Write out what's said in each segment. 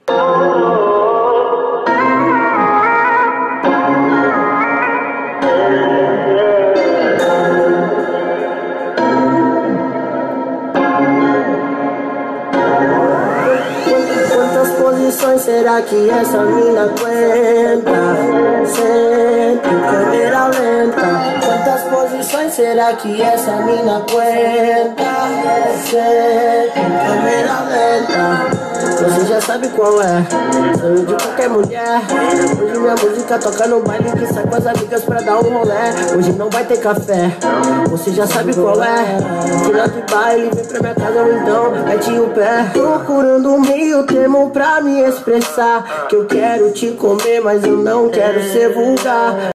Quantas posições será que essa mina aguenta? Sempre em câmera lenta. Quantas posições será que essa mina aguenta? Sempre em câmera lenta. Você já sabe qual é, sonho de qualquer mulher. Hoje minha música toca no baile que sai com as amigas pra dar um rolê. Hoje não vai ter café, você já sabe qual é. Final de baile, vem pra minha casa ou então mete o pé. Procurando um meio termo pra me expressar, que eu quero te comer, mas eu não quero ser vulgar.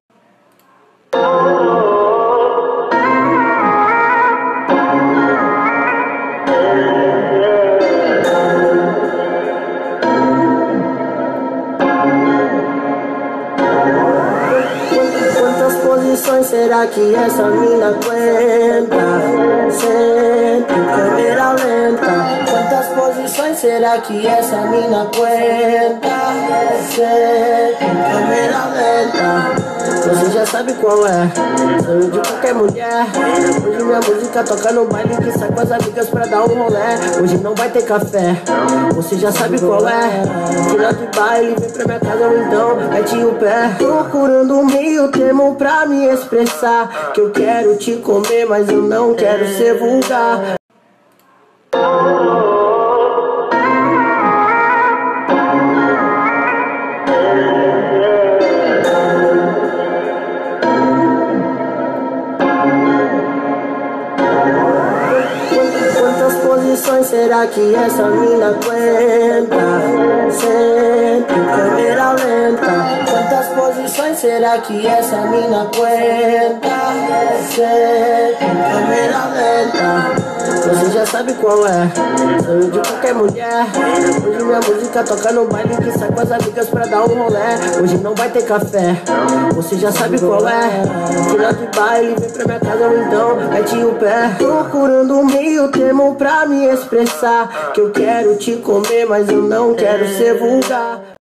Quantas posições será que essa mina aguenta? Sempre em câmera lenta. Quantas posições será que essa mina aguenta? Sempre em câmera lenta. Você já sabe qual é, sonho de qualquer mulher. Hoje minha música toca no baile que sai com as amigas pra dar um rolê. Hoje não vai ter café, você já sabe qual é. Final de baile, vem pra minha casa ou então mete o pé. Procurando um meio termo pra me expressar, que eu quero te comer, mas eu não quero ser vulgar. Quantas posições será que essa mina aguenta? Sempre em câmera lenta. Quantas posições será que essa mina aguenta? Sempre em câmera lenta. Você já sabe qual é, sonho de qualquer mulher. Hoje minha música toca no baile que sai com as amigas pra dar um rolê. Hoje não vai ter café, você já sabe qual é. Final de baile, vem pra minha casa ou então mete o pé. Procurando um meio termo pra me expressar, que eu quero te comer, mas eu não quero ser vulgar.